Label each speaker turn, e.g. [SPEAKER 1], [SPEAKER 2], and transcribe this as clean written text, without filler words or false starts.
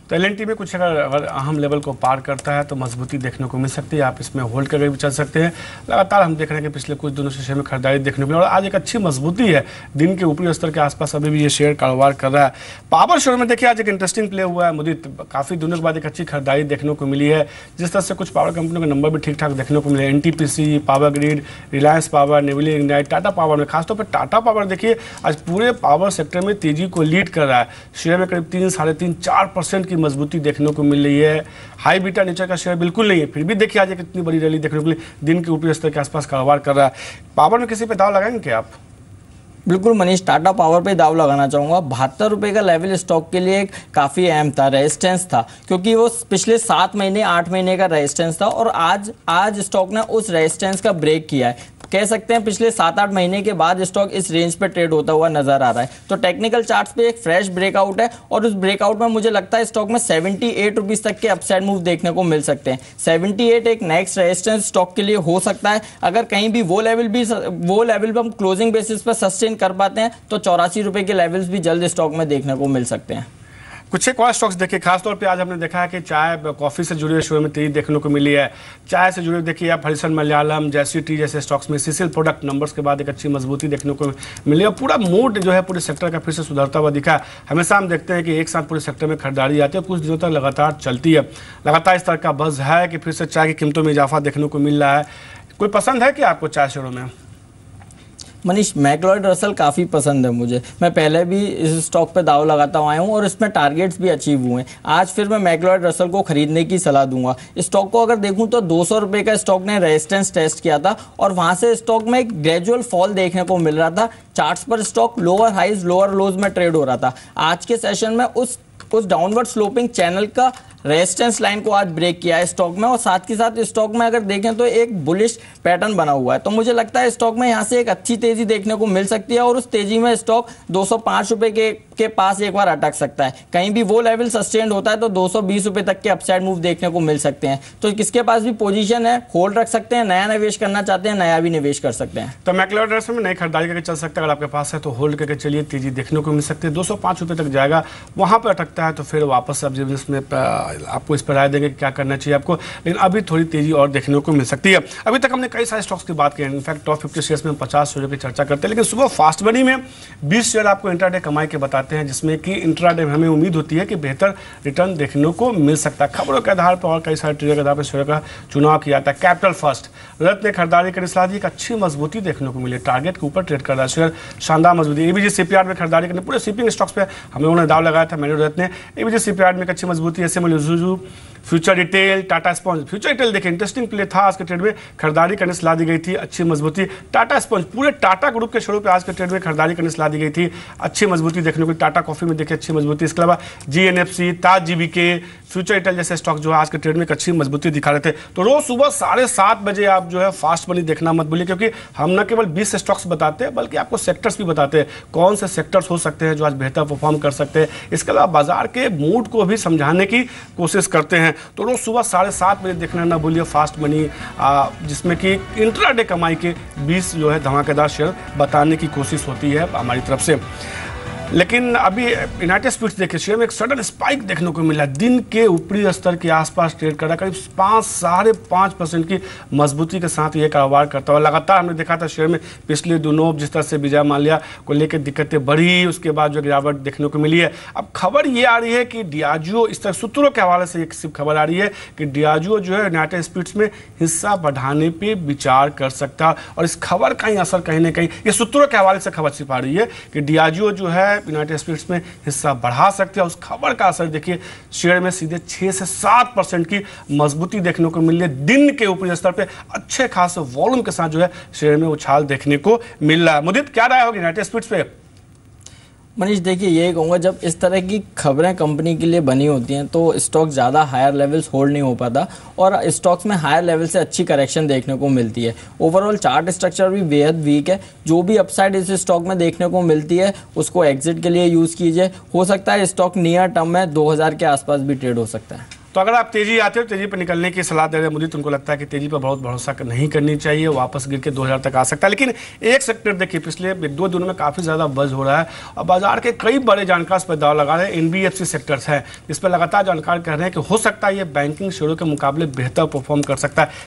[SPEAKER 1] तो एलएनटी में कुछ अगर अहम लेवल को पार करता है तो मजबूती देखने को मिल सकती है, आप इसमें होल्ड करके भी चल सकते हैं। लगातार हम देख रहे हैं कि पिछले कुछ दिनों से शेयर में खरीदारी देखने को मिली और आज एक अच्छी मजबूती है, दिन के ऊपरी स्तर के आसपास अभी भी ये शेयर कारोबार कर रहा है। पावर शेयर में देखिए आज एक इंटरेस्टिंग प्ले हुआ है मुदीत, काफ़ी दिनों के बाद एक अच्छी खरीदारी देखने को मिली है। जिस तरह से कुछ पावर कंपनियों के नंबर भी ठीक ठाक देखने को मिले, NTPC, power grid, Reliance power, Neyveli lignite, Tata power में खासतौर पर टाटा पावर देखिए आज पूरे पावर सेक्टर में तेजी को लीड कर रहा है। शेयर में करीब 3, 3.5, 4% की मजबूती देखने को मिल रही है। हाई बीटा नेचर का शेयर बिल्कुल नहीं है, फिर भी देखिए आज एक इतनी बड़ी रैली देखने को मिली, दिन के ऊपरी स्तर के आसपास कारोबार कर रहा है। पावर में किसी पे दाव लगाएंगे क्या आप?
[SPEAKER 2] बिल्कुल मनीष, टाटा पावर पे दाव लगाना चाहूँगा। 72 रुपये का लेवल स्टॉक के लिए काफ़ी अहम था, रेजिस्टेंस था, क्योंकि वो पिछले 7 महीने 8 महीने का रेजिस्टेंस था और आज स्टॉक ने उस रेजिस्टेंस का ब्रेक किया है। कह सकते हैं पिछले 7-8 महीने के बाद स्टॉक इस रेंज पे ट्रेड होता हुआ नजर आ रहा है। तो टेक्निकल चार्ट्स पे एक फ्रेश ब्रेकआउट है और उस ब्रेकआउट में मुझे लगता है स्टॉक में 78 रुपीज़ तक के अपसाइड मूव देखने को मिल सकते हैं। 78 एक नेक्स्ट रेजिस्टेंस स्टॉक के लिए हो सकता है। अगर कहीं भी वो लेवल भी हम क्लोजिंग बेसिस पर सस्टेन कर पाते हैं तो 84 रुपये के लेवल्स भी जल्द स्टॉक में देखने को मिल सकते हैं।
[SPEAKER 1] कुछ एक और स्टॉक्स देखिए, खासतौर पे आज हमने देखा है कि चाय कॉफ़ी से जुड़े शेयर में तेजी देखने को मिली है। चाय से जुड़े देखिए आप हरिसन मलयालम, जैसी टी जैसे स्टॉक्स में सीसीएल प्रोडक्ट नंबर्स के बाद एक अच्छी मजबूती देखने को मिली और पूरा मूड जो है पूरे सेक्टर का फिर से सुधरता हुआ दिखा। हमेशा हम देखते हैं कि एक साथ पूरे सेक्टर में खरीदारी आती है, कुछ दिनों तक लगातार चलती है। लगातार इस तरह का बज़ है कि फिर से चाय की कीमतों में इजाफा देखने को मिल रहा है। कोई पसंद है कि आपको चाय शेयरों में?
[SPEAKER 2] मनीष, मैक्लॉयड रसल काफ़ी पसंद है मुझे। मैं पहले भी इस स्टॉक पे दाव लगाता आया हूँ और इसमें टारगेट्स भी अचीव हुए हैं। आज फिर मैं मैक्लॉयड रसल को खरीदने की सलाह दूंगा। स्टॉक को अगर देखूं तो 200 रुपये का स्टॉक ने रेजिस्टेंस टेस्ट किया था और वहां से स्टॉक में एक ग्रेजुअल फॉल देखने को मिल रहा था। चार्ट्स पर stock lower highs lower lows में ट्रेड हो रहा था। आज के सेशन में उस डाउनवर्ड स्लोपिंग चैनल का रेजिस्टेंस लाइन को आज ब्रेक किया है स्टॉक में और साथ के साथ स्टॉक में अगर देखें तो एक बुलिश पैटर्न बना हुआ है। तो मुझे लगता है स्टॉक में यहाँ से एक अच्छी तेजी देखने को मिल सकती है और उस तेजी में स्टॉक 205 रुपये के पास एक बार अटक सकता है। कहीं भी वो लेवल सस्टेन्ड होता है तो 220 रुपये तक के अपसाइड मूव देखने को मिल सकते हैं। तो किसके पास भी पोजीशन है होल्ड रख सकते हैं, नया निवेश करना चाहते हैं नया भी निवेश कर सकते हैं।
[SPEAKER 1] तो मैक्लॉयड रसल में नई खरीदारी करके चल सकते हैं, अगर आपके पास है तो होल्ड करके चलिए, तेजी देखने को मिल सकती है। 205 रुपये तक जाएगा, वहाँ पर अटकता है तो फिर वापस अब इसमें आपको इस पर राय देंगे क्या करना चाहिए आपको, लेकिन अभी थोड़ी तेजी और देखने को मिल सकती है। अभी तक हमने कई सारे स्टॉक्स की बात की है, इनफैक्ट टॉप 50 शेयर्स में 50 शेयर की चर्चा करते हैं, लेकिन सुबह फास्ट मनी में 20 शेयर आपको इंट्राडे कमाई के बताते हैं, जिसमें कि इंट्राडे में हमें उम्मीद होती है कि बेहतर रिटर्न देखने को मिल सकता है। खबरों के आधार पर और कई सारे ट्रेडर के आधार पर शेयर का चुनाव किया जाता है। कैपिटल फर्स्ट रत ने खरीदारी करने सलाह दी, एक अच्छी मजबूती देखने को मिली, टारगेट के ऊपर ट्रेड कर रहा है शेयर, शानदार मजबूती। एबीजी सीपीआर में खरीदारी करने, पूरे शिपिंग स्टॉक्स पे हम लोगों ने दाव लगाया था, मैंने रत ने। एबीजी सीपीआर में एक अच्छी मजबूती, SMC Future Retail, Tata sponge. Future Retail देखिए इंटरेस्टिंग प्ले था, आज के ट्रेड में खरीदारी करने सलाह दी गई थी, अच्छी मजबूती। टाटा स्पंज पूरे टाटा ग्रुप के शेयरों पे आज के ट्रेड में खरीदारी करने सलाह दी गई थी, अच्छी मजबूती देखने को। टाटा कॉफी में देखिए अच्छी मजबूती। इसके अलावा GNFC, Taj GBK, Future Retail जैसे स्टॉक जो है आज के ट्रेड में एक अच्छी मजबूती दिखा रहे थे। तो रोज सुबह 7:30 बजे आप जो है फास्ट मनी देखना मत भूलिए, क्योंकि हम न केवल 20 स्टॉक्स बताते हैं बल्कि आपको सेक्टर्स भी बताते हैं, कौन से सेक्टर्स हो सकते हैं जो आज बेहतर परफॉर्म कर सकते हैं। इसके अलावा बाजार के मूड को भी समझाने की कोशिश करते हैं। तो रोज सुबह 7:30 बजे देखना ना भूलिए फास्ट मनी, जिसमें कि इंट्राडे कमाई के 20 जो है धमाकेदार शेयर बताने की कोशिश होती है हमारी तरफ से। लेकिन अभी यूनाइटेड स्पिरिट्स देखिए शेयर में एक सडन स्पाइक देखने को मिला, दिन के ऊपरी स्तर के आसपास ट्रेड कर रहा है, करीब 5-5.5% की मजबूती के साथ ये कारोबार करता हुआ लगातार हमने देखा था। शेयर में पिछले दिनों जिस तरह से विजय माल्या को लेकर दिक्कतें बढ़ी, उसके बाद जो गिरावट देखने को मिली है। अब खबर ये आ रही है कि डियाजियो, इस तरह सूत्रों के हवाले से एक सिर्फ खबर आ रही है कि डियाजियो जो है यूनाइटेड स्पिरिट्स में हिस्सा बढ़ाने पर विचार कर सकता, और इस खबर का ही असर कहीं ना कहीं ये सूत्रों के हवाले से खबर छिपा रही है कि डियाजियो जो है यूनाइटेड स्पिरिट्स में हिस्सा बढ़ा सकते हैं। उस खबर का असर देखिए शेयर में सीधे 6 से 7% की मजबूती देखने को मिली है। दिन के ऊपरी स्तर पे अच्छे खासे वॉल्यूम के साथ जो है शेयर में उछाल देखने को मिल रहा है। मुदीत, क्या राय होगी यूनाइटेड स्पिरिट्स पे?
[SPEAKER 2] मनीष देखिए, यही कहूँगा जब इस तरह की खबरें कंपनी के लिए बनी होती हैं तो स्टॉक ज़्यादा हायर लेवल्स होल्ड नहीं हो पाता और स्टॉक्स में हायर लेवल से अच्छी करेक्शन देखने को मिलती है। ओवरऑल चार्ट स्ट्रक्चर भी बेहद वीक है। जो भी अपसाइड इस स्टॉक में देखने को मिलती है उसको एग्जिट के लिए यूज़ कीजिए। हो सकता है स्टॉक नियर टर्म में 2000 के आसपास भी ट्रेड हो सकता है।
[SPEAKER 1] तो अगर आप तेजी आते हो, तेजी पर निकलने की सलाह दे रहे हैं मुझे, तो उनको लगता है कि तेजी पर बहुत भरोसा नहीं करनी चाहिए, वापस गिर के 2000 तक आ सकता है। लेकिन एक सेक्टर देखिए पिछले 1-2 दिनों में काफी ज्यादा बज हो रहा है और बाजार के कई बड़े जानकार इस पर दाव लगा रहे हैं। एनबीएफसी सेक्टर्स है, इस पर लगातार जानकार कह रहे हैं कि हो सकता है ये बैंकिंग शेयरों के मुकाबले बेहतर परफॉर्म कर सकता है।